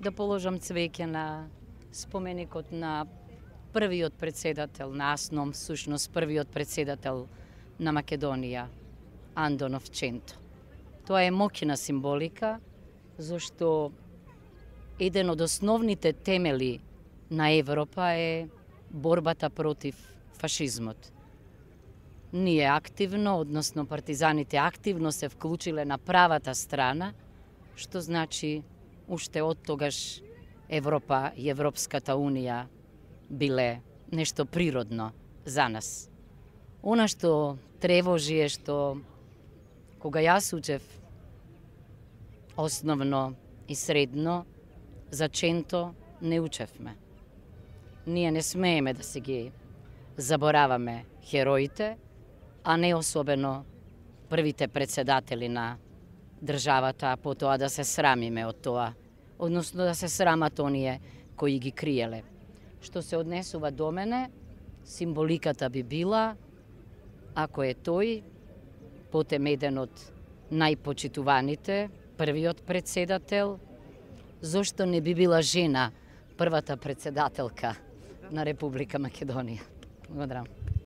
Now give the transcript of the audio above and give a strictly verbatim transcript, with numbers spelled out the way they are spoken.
да положам цвеќе на споменикот на првиот председател на АСНОМ, всушност првиот председател на Македонија, Андон Овченто. Тоа е моќна символика, зашто еден од основните темели на Европа е борбата против фашизмот. Ние активно, односно партизаните активно се вклучиле на правата страна, што значи уште од тогаш Европа и Европската Унија биле нешто природно за нас. Она што тревожи е што кога јас учев основно и средно, за Ченто не учевме. Ние не смееме да си ги забораваме хероите, а не особено првите председатели на државата, а потоа да се срамиме од тоа, односно да се срамат оние кои ги криеле. Што се однесува до мене, символиката би била, ако е тој, потем еден од најпочитуваните, првиот председател, зошто не би била жена првата председателка на Република Македонија? Благодарам.